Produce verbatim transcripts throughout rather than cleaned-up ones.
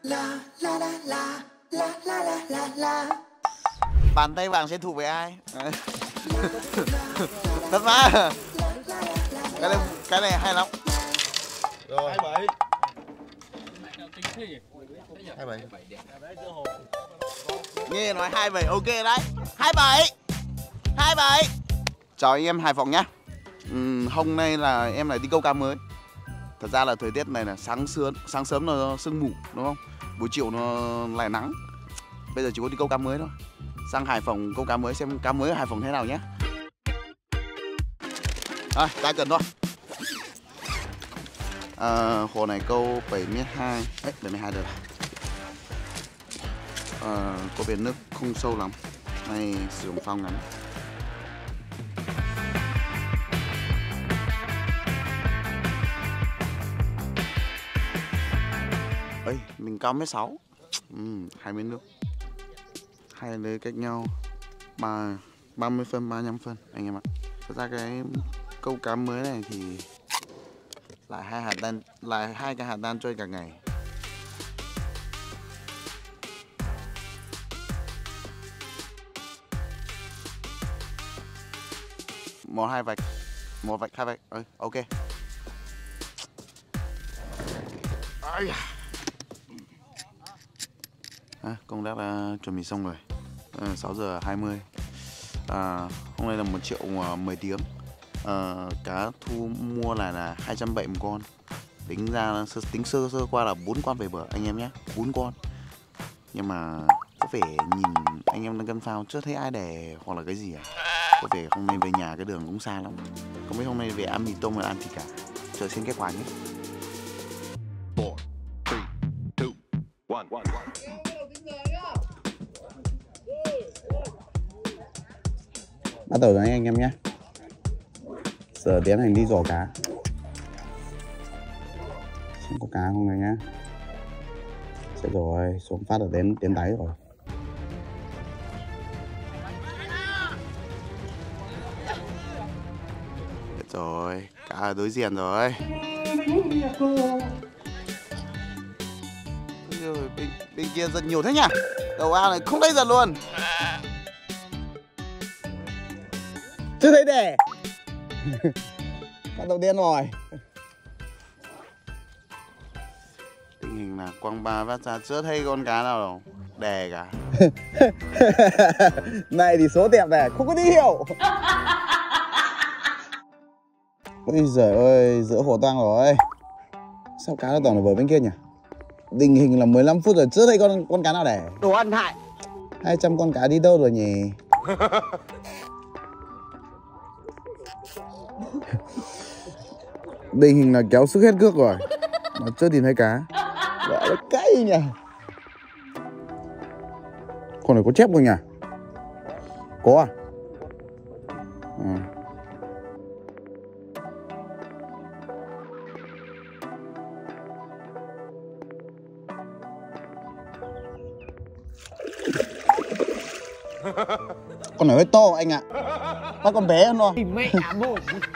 Bàn tay vàng sẽ thủ với ai? Thật mà. Cái này, cái này hay lắm. Rồi. hai bảy. hai bảy. Nghe nói hai bảy ok đấy. hai bảy. hai bảy. Chào anh em Hải Phòng nhá. Uhm, hôm nay là em lại đi câu cá mới. Thật ra là thời tiết này là sáng sớm, sáng sớm nó sương mù đúng không? Buổi chiều nó lại nắng. Bây giờ chỉ có đi câu cá mới thôi. Sang Hải Phòng câu cá mới xem cá mới ở Hải Phòng thế nào nhé. Rồi, ra cần thôi. À, hồ này câu bảy mét hai. Đấy, bảy mét hai được. À, có vẻ nước không sâu lắm. Này sử dụng phao ngắn. Ê, mình cao mét sáu. Ừ, hai bên nước. Hai lưới cách nhau ba ba mươi phân, ba mươi lăm phân anh em ạ. Thật ra cái câu cá mới này thì lại hai hạt đan, lại hai cái hạt đan chơi cả ngày. Một hai vạch, một vạch hai vạch. Ừ, ok. À, công tác đã chuẩn bị xong rồi. À, sáu giờ hai mươi. À, hôm nay là một triệu mười tiếng. À, cá thu mua là là hai trăm bảy mươi con. Tính ra tính sơ sơ qua là bốn con về bờ anh em nhé, bốn con. Nhưng mà có vẻ nhìn anh em đang cân phao chưa thấy ai đẻ hoặc là cái gì à. Có vẻ hôm nay về nhà cái đường cũng xa lắm. Không biết hôm nay về ăn mì tôm hay ăn gì cả. Chờ xem kết quả nhé. four, three, two, one. Bắt đầu rồi anh em nhé. Giờ tiến hành đi dò cá. Xem có cá không này nhá. Chết rồi, xuống phát ở đến đến đáy rồi. Chết rồi, cá ở đối diện rồi. Rồi bên, bên kia giật nhiều thế nhỉ? Đầu A này không thấy giật luôn. Chưa thấy đẻ. Bắt đầu điên rồi. Tình hình là quăng ba phát ra chưa thấy con cá nào đâu đẻ cả. Này thì số đẹp này không có tín hiệu. Ôi giời ơi, giữa hồ toang rồi. Sao cá nó toàn ở bờ bên kia nhỉ? Tình hình là mười lăm phút rồi chưa thấy con con cá nào đẻ. Đồ ăn hại. hai trăm con cá đi đâu rồi nhỉ? Tình hình là kéo sức hết cước rồi mà chưa tìm thấy cá. Gọi là cay nhỉ. Con này có chép không nhỉ? Có à? À. Con này hơi to anh ạ. Bắt con bé hơn thôi. Mẹ bồi.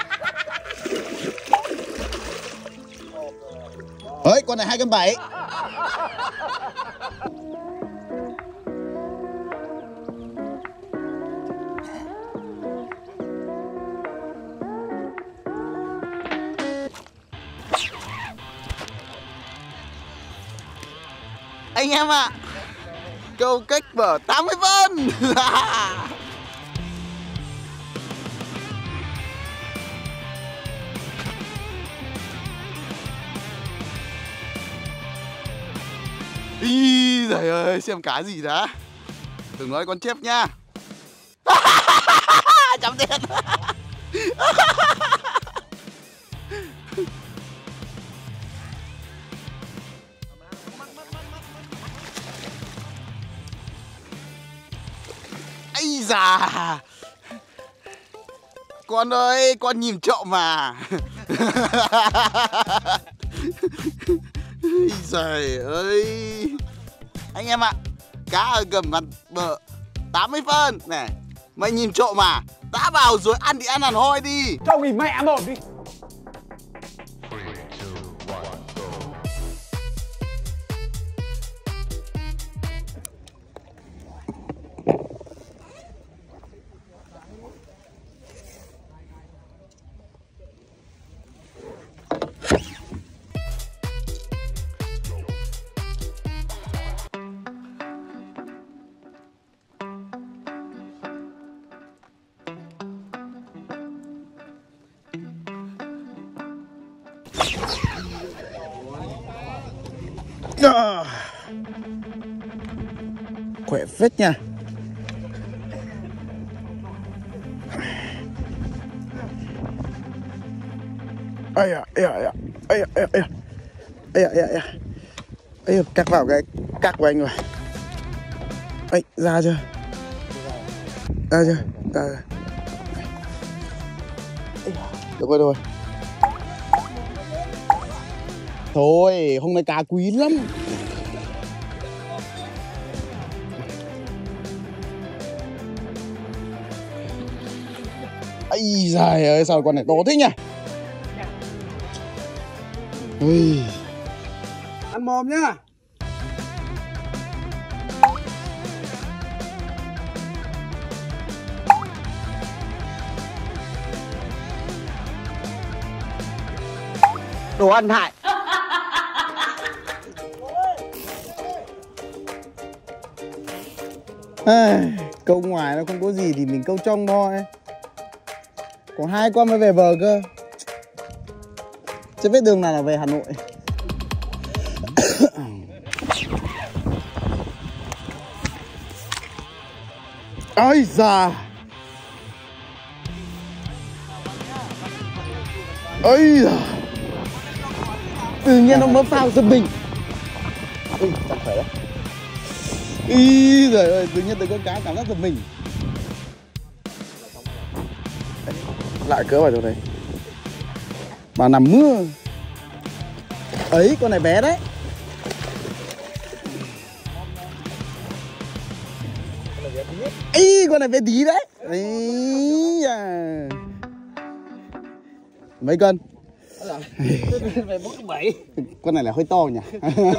Ơi, con này hai cân bảy. Anh em ạ, à, câu cách bờ tám mươi phân. Ý giời ơi, xem cá gì đã. Đừng nói con chép nha. Chấm tiền. Ây da. Con ơi, con nhìn trộm mà. Ây giời ơi. Anh em ạ, cá ở gầm mặt bờ tám mươi phân này. Mày nhìn trộm mà. Đã vào rồi ăn thì ăn hẳn hoi đi. Trông thì mẹ một đi. À. Khỏe phết nha. Ây da, ây da, ây da, ây da, ây da, ây da, ây da, ây da, cắt vào cái cắt của anh rồi. Ấy, ra chưa? Ra chưa? Ra rồi. Được rồi, được rồi. Thôi, hôm nay cá quý lắm. Ây giời ơi, sao con này to thế nhỉ? Ui. Ăn mồm nhá. Đồ ăn hại. À, câu ngoài nó không có gì thì mình câu trong thôi. Có hai con mới về bờ cơ. Chứ biết đường nào là về Hà Nội. Ôi giời. Ôi giời. Tự nhiên nó mới vào giật mình. Ui, chẳng phải đấy. Ý giời ơi, tự nhiên tôi có cá cảm giác giật mình. Lại cỡ vào chỗ đấy. Mà nằm mưa. Ấy, con này bé đấy. Ý, con này bé tí đấy. Ý à. Mấy cân? Con này là hơi to nhỉ?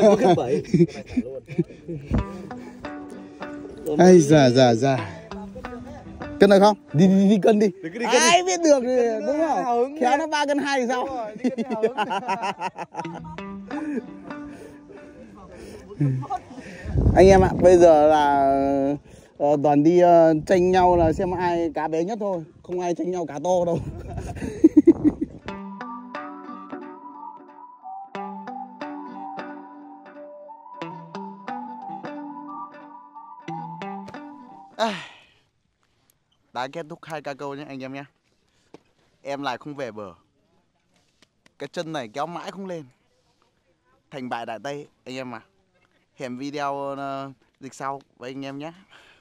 Ây da da da. Cân được không? Đi đi, đi cân đi. Ai biết được thì đúng không? Khéo nó ba cân hai thì sao? Anh em ạ, bây giờ là uh, toàn đi uh, tranh nhau là xem ai cá bé nhất thôi, không ai tranh nhau cá to đâu. À, đã kết thúc hai ca câu nhé anh em nhé. Em lại không về bờ. Cái chân này kéo mãi không lên. Thành bại đại Tây anh em à. Hẹn video uh, dịch sau với anh em nhé.